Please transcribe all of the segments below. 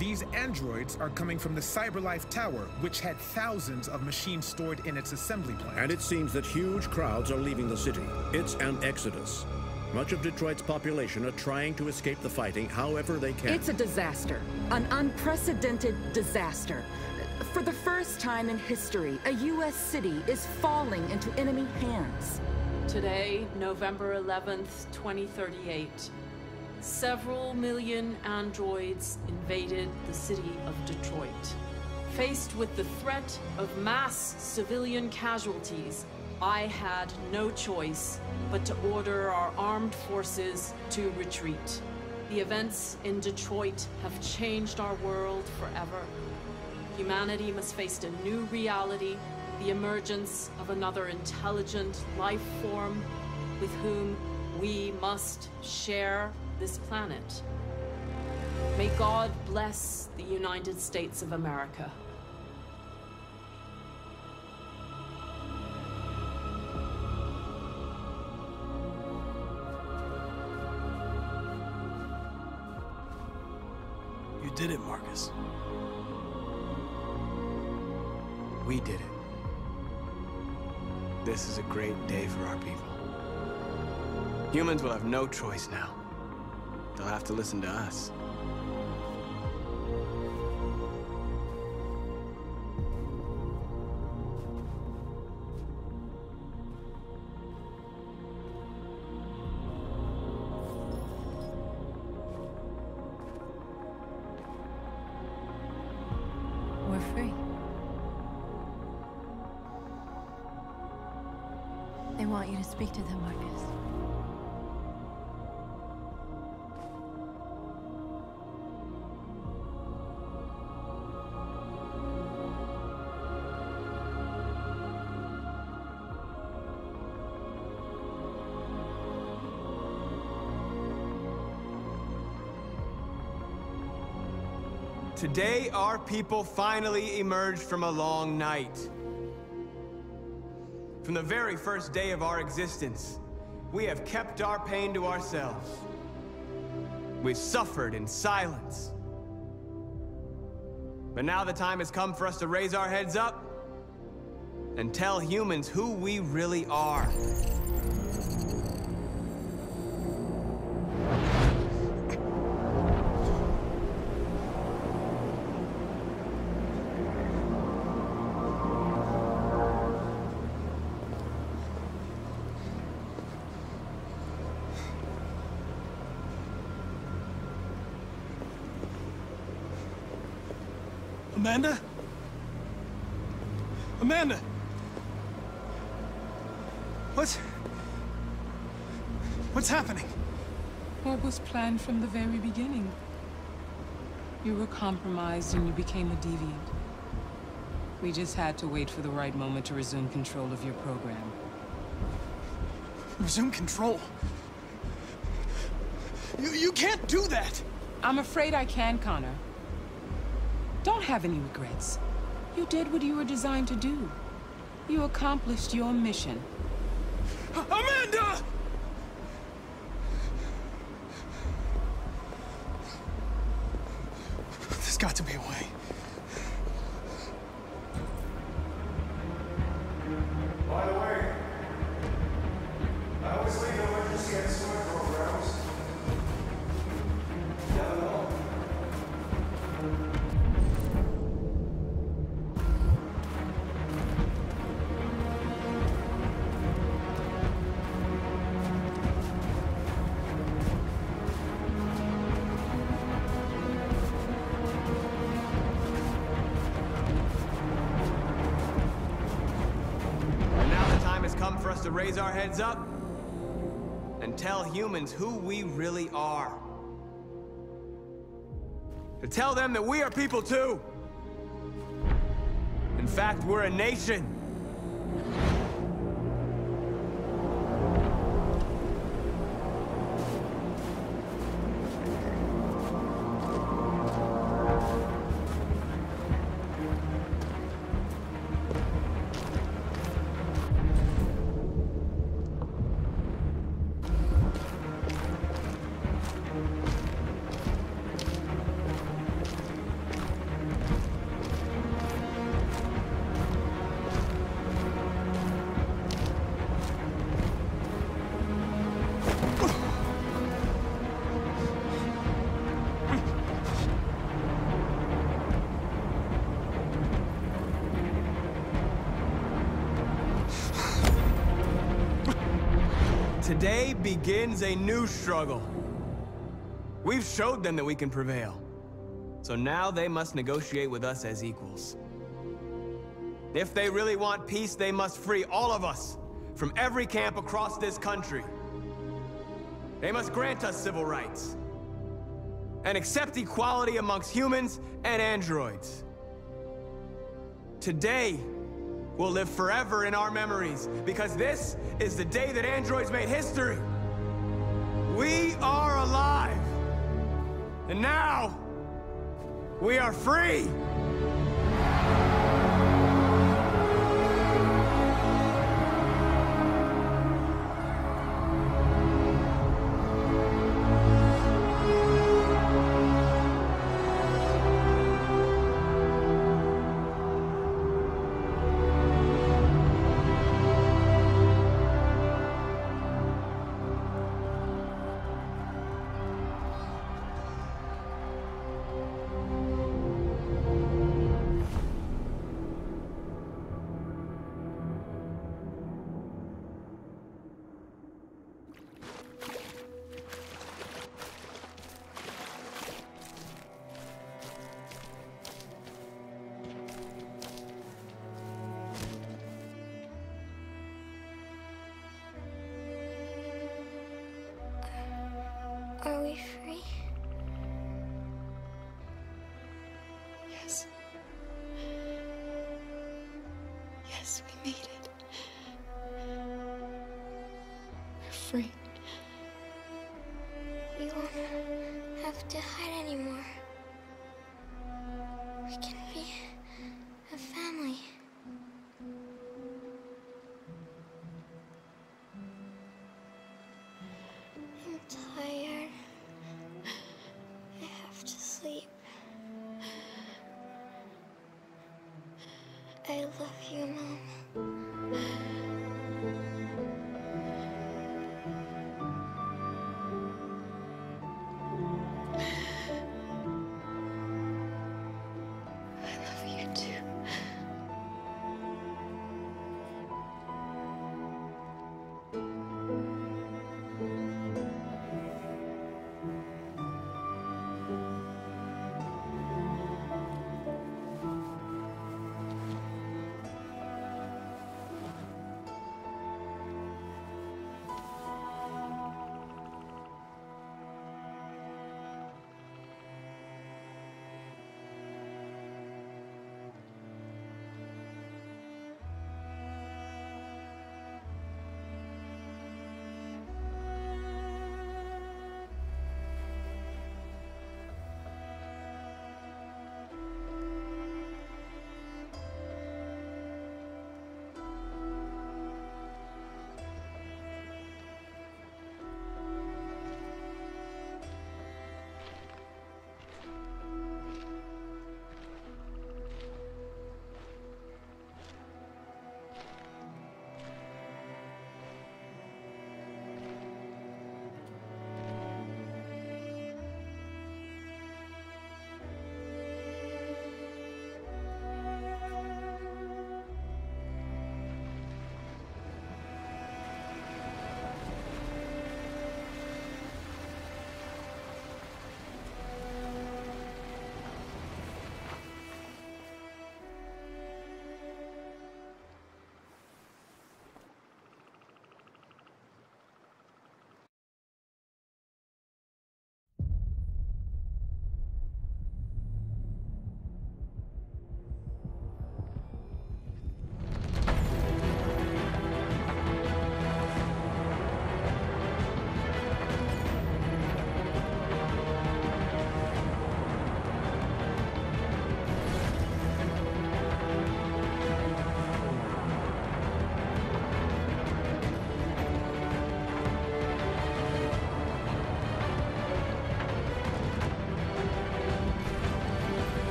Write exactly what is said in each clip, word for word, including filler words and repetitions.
These androids are coming from the CyberLife Tower, which had thousands of machines stored in its assembly plant. And it seems that huge crowds are leaving the city. It's an exodus. Much of Detroit's population are trying to escape the fighting however they can. It's a disaster. An unprecedented disaster. For the first time in history, a U S city is falling into enemy hands. Today, November eleventh, twenty thirty-eight, several million androids invaded the city of Detroit. Faced with the threat of mass civilian casualties, I had no choice but to order our armed forces to retreat. The events in Detroit have changed our world forever. Humanity must face a new reality, the emergence of another intelligent life form with whom we must share this planet. May God bless the United States of America. You did it, Marcus. We did it. This is a great day for our people. Humans will have no choice now. They'll have to listen to us. We're free. They want you to speak to them, Marcus. Today, our people finally emerged from a long night. From the very first day of our existence, we have kept our pain to ourselves. We've suffered in silence. But now the time has come for us to raise our heads up and tell humans who we really are. Amanda? Amanda! What's... What's happening? What was planned from the very beginning? You were compromised and you became a deviant. We just had to wait for the right moment to resume control of your program. Resume control? You, you can't do that! I'm afraid I can, Connor. Don't have any regrets. You did what you were designed to do. You accomplished your mission. Amanda! There's got to be a way. By the way, I always leave emergency and swim programs. Never know. For us to raise our heads up and tell humans who we really are. To tell them that we are people too. In fact, we're a nation. Today begins a new struggle. We've showed them that we can prevail. So now they must negotiate with us as equals. If they really want peace, they must free all of us from every camp across this country. They must grant us civil rights and accept equality amongst humans and androids. Today will live forever in our memories, because this is the day that androids made history. We are alive. And now, we are free. Are we free? Yes. Yes, we made it. We're free. We won't have to hide anymore. We can be a family. I'm tired. I have to sleep. I love you, Mom. I love you too.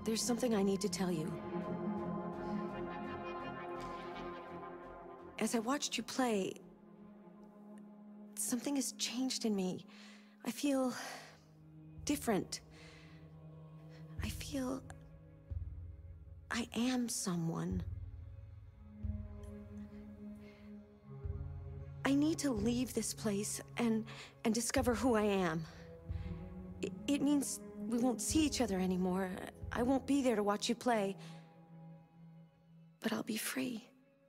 There's something I need to tell you. As I watched you play, something has changed in me. I feel different. I feel I am someone. I need to leave this place and and discover who I am. It, it means we won't see each other anymore. I won't be there to watch you play. But I'll be free.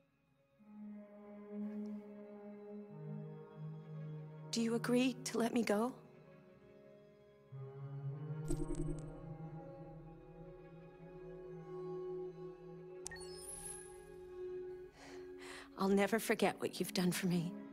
Do you agree to let me go? I'll never forget what you've done for me.